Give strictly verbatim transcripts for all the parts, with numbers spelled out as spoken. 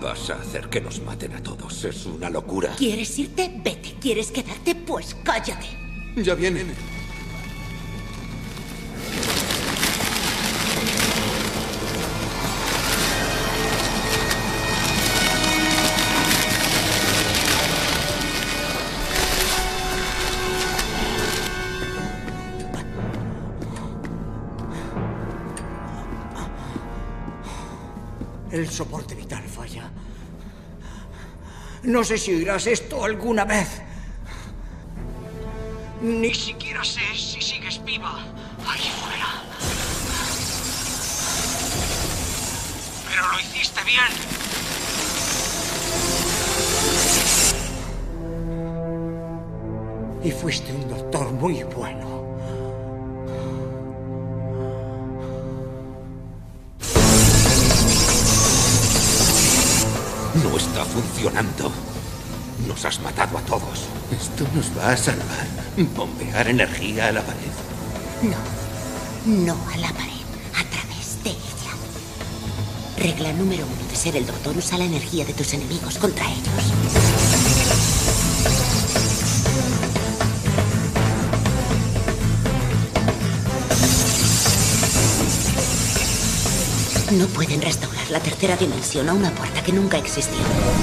Vas a hacer que nos maten a todos. Es una locura. ¿Quieres irte? Vete. ¿Quieres quedarte? Pues cállate. Ya vienen. El soporte vital falla. No sé si oirás esto alguna vez. Ni siquiera sé si sigues viva ahí fuera. Pero lo hiciste bien. Y fuiste un doctor muy bueno. No está funcionando. Nos has matado a todos. Esto nos va a salvar. Bombear energía a la pared. No, no a la pared, a través de ella. Regla número uno de ser el doctor: usa la energía de tus enemigos contra ellos. No pueden restaurar la tercera dimensión a una puerta que nunca existió.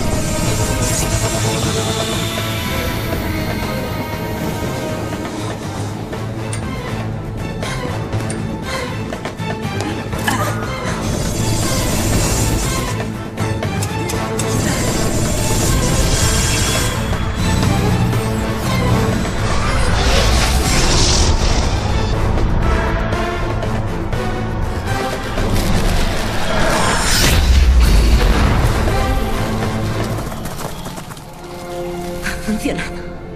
Funcionado.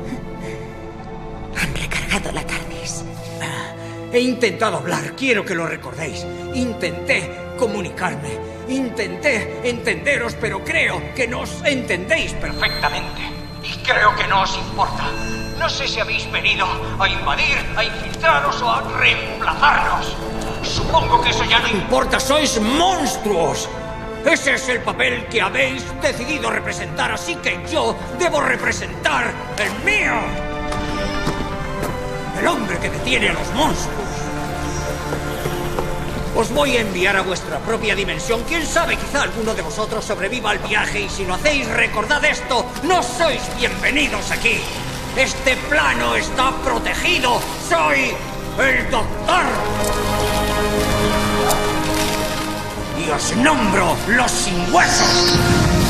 Han recargado la TARDIS. He intentado hablar, quiero que lo recordéis. Intenté comunicarme. Intenté entenderos, pero creo que no os entendéis perfectamente. Y creo que no os importa. No sé si habéis venido a invadir, a infiltraros o a reemplazarnos. Supongo que eso ya no importa, sois monstruos. Ese es el papel que habéis decidido representar, así que yo debo representar el mío. El hombre que detiene a los monstruos. Os voy a enviar a vuestra propia dimensión. Quién sabe, quizá alguno de vosotros sobreviva al viaje, y si lo hacéis, recordad esto: no sois bienvenidos aquí. Este plano está protegido. Soy el Doctor. Y os nombro los sin huesos.